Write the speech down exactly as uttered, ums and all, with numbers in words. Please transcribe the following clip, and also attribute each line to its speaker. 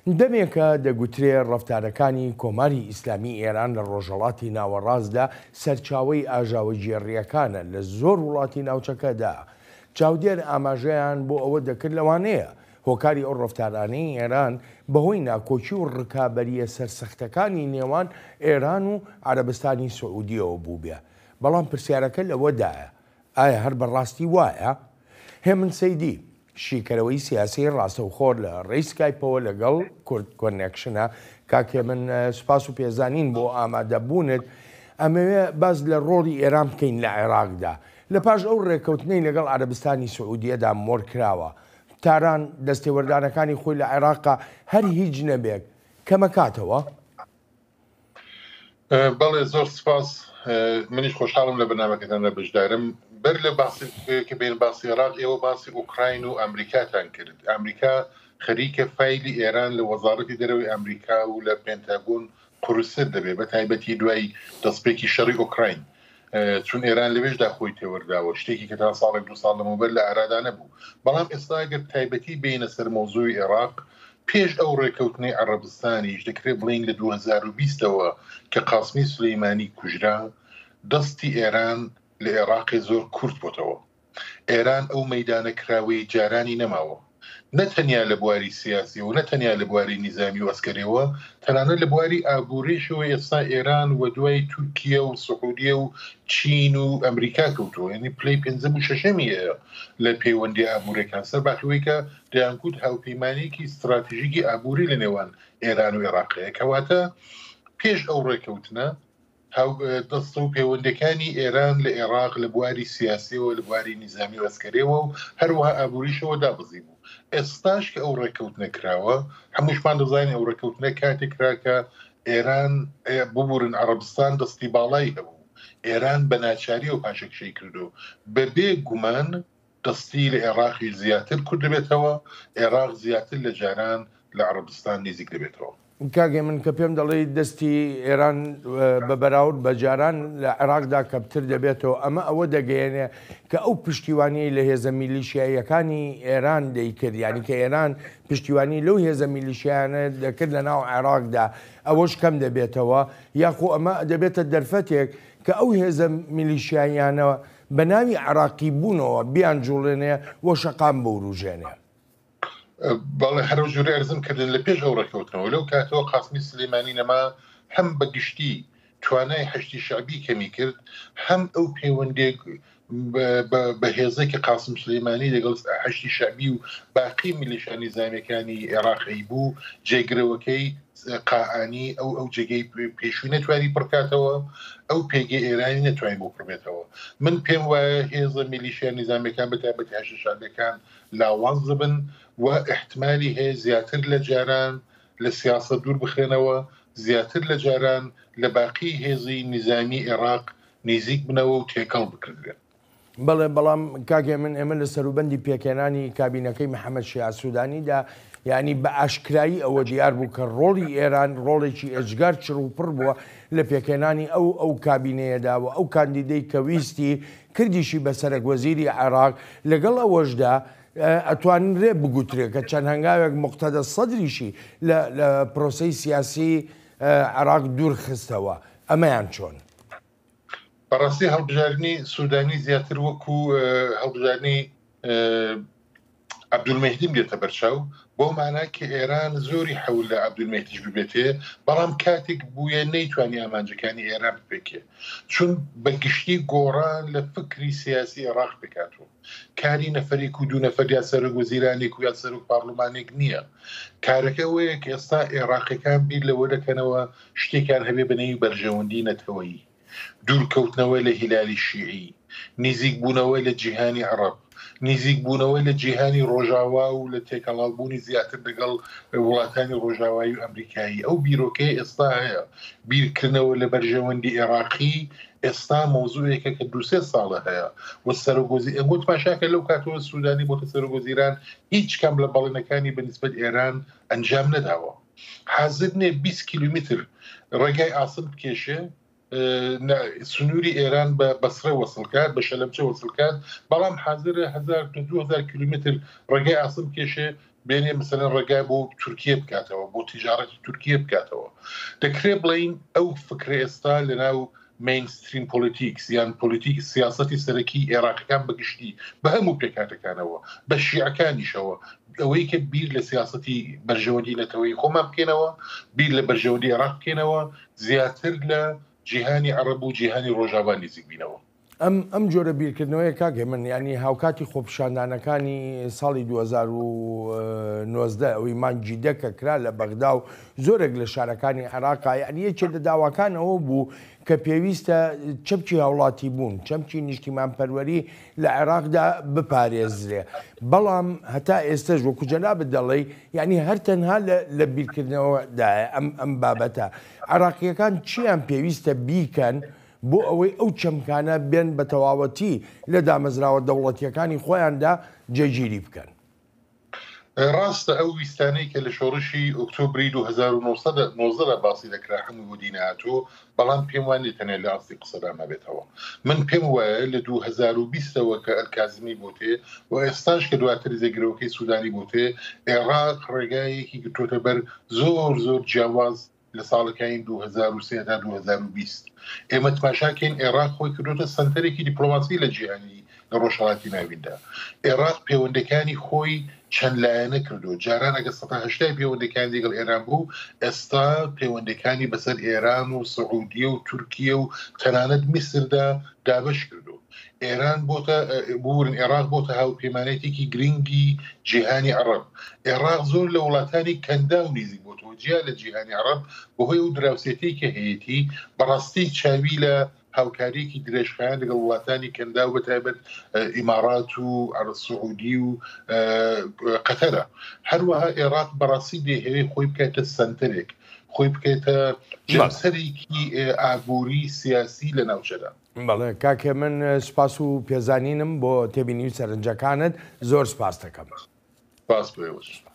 Speaker 1: دەمێکە دەگوترێ ڕەفتارەکانی کۆماری ئیسلامی ئێران لە ڕۆژهەڵاتی ناوەڕاستدا سەرچاوەی ئاژاوە جێڕیەکانە لە زۆر وڵاتی ناوچەکەدا. چاودێر ئاماژەیان بۆ ئەوە دەکرد لەوانەیە هۆکاری ئەو ڕەفتارانەی ئێران بەهۆی ناکۆچی و ڕکابەریە سەرسەختەکانی نێوان ئێران و عەرەبستانی سعودیەوە بوو بێ. بەڵام پرسیارەکە لەوەدایە، ئایا هەر بەڕاستی وایە؟ هێمن سەیدی شیکەرەوەی سیاسی ڕاستەوخۆر لە ڕێی سکایپەوە لەگەڵ کورد کۆنێکشنە. کاکێ من سوپاس و پێزانین بۆ ئامادەبوونت. ئەمەوێ باز لە ڕۆڵی ئێران بکەین لە عێراقدا. لە پاش ئەو ڕێکەوتنەی لەگەڵ عەرەبستانی سعودیەدا مۆر کراوە، تاران دەستێوەردانەکانی خۆی لە عێراقا هەر هیچ نەبێت کەمەکاتەوە.
Speaker 2: بەڵێ زۆر سپاس. منیش خۆشحاڵم لە بەرنامەکەتان لە بەشدارم. بەر لە باسی کە بین باسی عێراق ئێوە باسی ئوکراین و ئەمریکاتان کرد. ئەمریکا خەریکە فایلی ئێران لە وەزارەتی دەرەوەی ئەمریکا و لە پێنتاگۆن قورسە دەبێت، بە تایبەتی دوای دەستپێکی شەڕی ئوکراین، چون ئێران لەوێشدا خۆی تێوەرداوە، شتێکی کە تا ساڵێک دو ساڵ لەمەوبەر لە ئارادا نەبوو. بەڵام ئێستا ئەگەر تایبەتی بینە سەر مۆزوعی عێراق پێش ئەو ڕێکەوتنەی عەرەبستانیش دەکرێت بڵین لە دوو هەزار و بیستەوە کە قاسمی سولەیمانی کوژرا، دەستی ئێران لە عێراقی زۆر کورت بۆتەوە. ئێران ئەو مەیدانە کراوەی جارانی نەماوە، نەتەنیا لە بواری سیاسی و نەتەنیا لە بواری نیزامی و ئەسکەرەوە، تەنانەت لە بواری ئابووریشەوە ئێستا ئێران و دوای تورکیە و سعودیە و چین و ئەمریکا کەوتووە، یعنی پلەی پێنجەم و شەشەمی هەیە لە پەیوەندی ئابووریەکان، سەر باخەوەی کە دەیانگوت هاوپەیمانیەکی استراتیژیکی ئابووری لە نێوان ئێران و عێراقەیە. کەواتە پێش ئەو ڕێکەوتنە دەستە و پەیوەندەکانی ئێران لە عێراق لە بواری سیاسیەوە، لە بواری نیزامی و ئەسکەرەوە و هەروەها ئابووریشەوە دابەزی بوو. ئێستاش کە ئەو ڕێکەوتنە کراوە، هەمووشمان دەزانین ئەو ڕێکەوتنە کاتێک کراکە ئێران ببورن عەرەبستان دەستی باڵای هەبوو، ئێران بە ناچاری و پاشەکشەی کردو، بەبێ گومان دەستی لە عێراقی زیاتر کورد دەبێتەوە، عێراق زیاتر لە جاران لە عەرەبستان نزیک دەبێتەوە.
Speaker 1: کاگێ من کە پێم دەڵێ دەستی ئێران بە بەراورد بە جاران لە عێراقدا کەمتر دەبێتەوە، ئەمە ئەوە دەگەیەنێ کە ئەو پشتیوانی لە هێزە میلیشیاییەکانی ئێران دەیکرد، یعنی کە ئێران پشتیوانی لەو هێزە میلیشیانە دەکرد لە ناو عێراقدا، ئەوەش کەم دەبێتەوە، یاخۆ ئەمە دەبێتە دەرفەتێک کە ئەو هێزە میلیشیاییانەوە بە ناوی عێراقی بوونەوە بیان جوڵێنێ وە شەقام بەوروژێنێ.
Speaker 2: بەڵێ هەرو ژووری ئەرزم کردن لە پێش ئەو ڕێکەوتنەوە لەو کاتەوە قاسمی سلەیمانی نەما هەم بەگشتی توانای هەشتی شعبی کەمی کرد، هەم ئەو پەیوەندێک بە هێزێکی قاسم سلەیمانی لەگەڵ هەشتی شعبی و باقی میلیشیا نیزامیەکانی عێراقی بوو، جێگرەوەکەی قائانی ئەو ئەو جێگەی پێشووی نەتوانی پڕکاتەوە، ئەو پێگەی ئێرانی نەتوانین بۆ پڕبێتەوە. من پێم وایە هێزە میلیشیا نیزامیەکان بەتایبەتی هەشتی شعبیەکان لاواز دەبن و احتمالی هەیە زیاتر لە جاران لە سیاسە دوور بخرێنەوە، زیاتر لە جاران لە باقی هێزی نیزامی عێراق نزیک بنەوە و تێکەڵ بکردێت.
Speaker 1: بەڵێ بەڵام کاگێ من ئێمە لە سەروبەندی پێکێنانی کابینەکەی محەممەد شیع سوودانیدا یعنی بە ئاشکرایی ئەوە دیار بوو کە ڕۆڵی ئێران ڕۆڵێکی ئەجگار چڕ و پڕ بووە لە پێکێنانی ئەو ئەو کابینەیەداوە، ئەو کاندیدەی کە ویستی کردیشی بە سەرۆکوەزیری عێراق، لەگەڵ ئەوەشدا ئەتوانین ڕێ بگوترێت کە چەند هەنگاوێک موقتەدە سەدریشی لە پرۆسەی سیاسی عێراق دوور خستەوە. ئەمەیان چۆن؟
Speaker 2: بەڕاستی هەڵبژاردننی سوودانی زیاتر وەکو هەڵبژاردننی عەبدولمەهدیم دێتە بەرچاو، بۆ مانای کە ئێران زۆری حەول لە عەبدولمەهدیش ببێتێ، بەڵام کاتێک بوویە نەیتوانی ئامانجەکانی ئێران بپێکێ، چون بەگشتی گۆڕان لە فکری سیاسی عێراق بکاتەوە. کاری نەفەرێک و دوو نەفەر یا سەرۆکوەزیرانێک و یا سەرۆک پاڕلمانێک نییە. کارەکە وەیە کە ئێستا عێراقیەکان بیر لەوە دەکەنەوە شتێکان هەبێ بنەوی بەرژەوەندی نەتەوەیی، دوورکەوتنەوەی لە هیلالی شیعی، نزیک بوونەوەی لە جیهانی عەرەب، نزیک بوونەوەی لە جیهانی ڕۆژاوا و لە تێکەڵاوبوونی زیاتر لەگەڵ وڵاتانی ڕۆژاوایی و ئەمریکایی. ئەو بیرۆکەی ئێستا هەیە بیرکردنەوە لە بەرژەوەندی عێراقی ئێستا مۆزوعێکە کە دووسێ ساڵە هەیە و سەرۆکوەزیر ئەگوت پاشاکە لەو کاتەوە سوودانی بۆتە سەرۆکوەزیران هیچ کەم لە بەڵێنەکانی بەنسبەت ئێران ئەنجام نەداوە. حازر نێ بیست کیلومتر ڕێگای ئاسم بکێشێ سنووری ئێران بە بەسرە وەسڵکات، بە شەلەمچە وەسڵکات، بەڵام حازرە هەزار تا دوو هەزار کیلومتر ڕێگای ئاسم کێشێ بێنێ مثلەن ڕێگای بۆ تورکیە بکاتەوە بۆ تیجارەتی تورکیە بکاتەوە دەکرێت بڵین ئەو فکرە ئێستا لەناو مینستریم پۆلیتیکس یان پۆلیتیک سیاسەتی سەرەکی عێراقیەکان بەگشتی بە هەموو پێکاتەکانەوە بە شیعەکانیشەوە ئەوەی کە بیر لە سیاسەتی بەرژەوەندی نەتەوەی خۆمان بکەینەوە بیر لە بەرژەوەندی عێراق بکەینەوە زیاتر لە جیهانی عەرەب و جیهانی ڕۆژاوا نزیک بینەوە.
Speaker 1: ئەم ئەم جۆرە بیرکردنەوەی کاگە من ینی هاوکاتی خۆپیشاندانەکانی ساڵی دوو هەزار و نۆزدە ئەوەی مانگی دەکە کرا لە بەغدا و زۆرێک لە شارەکانی عێراقا یعنی یەکێک لە داواکانەوە بوو کە پێویستە چەمکی هاوڵاتی بوون چەمکی نیشتیمانپەروەری لە عێراقدا بپارێزرێ بەڵام هەتا ئێستەش وەکو جەنابت دەڵێ یعنی هەر تەنها لە بیرکردنەوەدایە ئەم ئەم بابەتە عێراقیەکان چیان پێویستە بیکەن بۆ ئەوەی ئەو چەمکانە بێن بە تەواوەتی لە دامەزراوە دەوڵەتیەکانی خۆیاندا جێگیری بکەن.
Speaker 2: ڕاستە ئەو ویستانەی کە لە شۆڕشی ئۆکتۆبری دوو هەزار و نۆزدە باسی دەکرا هەموو بۆ دینهاتوو بەڵام پێم وانێ تەنێ لە ئاستی قسەدا نەبێتەوە من پێم وایە لە دوو هەزار و بیستەوە کە ئەلکازمی بۆ تێ و ئێستاش کە دواتر زێگرەوەکەی سوودانی بۆ تێ عێراق ڕێگایەکی گرتوۆتە بەر زۆر زۆر جیاواز لە ساڵەکانی دوو هەزار و سێ تا دوو هەزار و بیست ئێمە تماشاکەین عێراق خۆی کردوتە سەنتەرێکی دیپلۆماسی لە جیهانی لە ڕۆژهەڵاتی ناویندا عێراق پەیوەندەکانی خۆی چەند لایەنە کردو جاران ئەگە سەد و هەشتای پەیوەندەکانی لەگەڵ ئێران بوو ئێستا پەیوەندەکانی بەسەر ئێران و سعودیە و تورکیە و تەنانەت میسردا دابش کردو ئێران بۆتە بورن عێراق بۆتە هاوپەیمانێتێکی گرنگی جیهانی عەرەب عێراق زۆر لە وڵاتانی کەندا و نزیک بۆتەوە جیا لە جیهانی عەرەب بەهۆی ئەو دراوسێتەی کە هەیەی بەڕاستی چاوی لە هاوکاریەکی درێژخایان لەگەڵ وڵاتانی کەندا و بەتایبەت ئیمارات و سعودی و قەتەرە هەروەها عێراق بەڕاستی دەیەوێت خۆی بکاتە سەنتەرێک خۆی بکەیتە جەمسەرێکی ئابووری سیاسی لە ناوچەدا.
Speaker 1: بەڵێ کاکێ من سپاس و پێزانینم بۆ تێبینی سەرنجەکانت زۆر سپاس دەکەم.
Speaker 2: سپاس بۆ ئێوەش.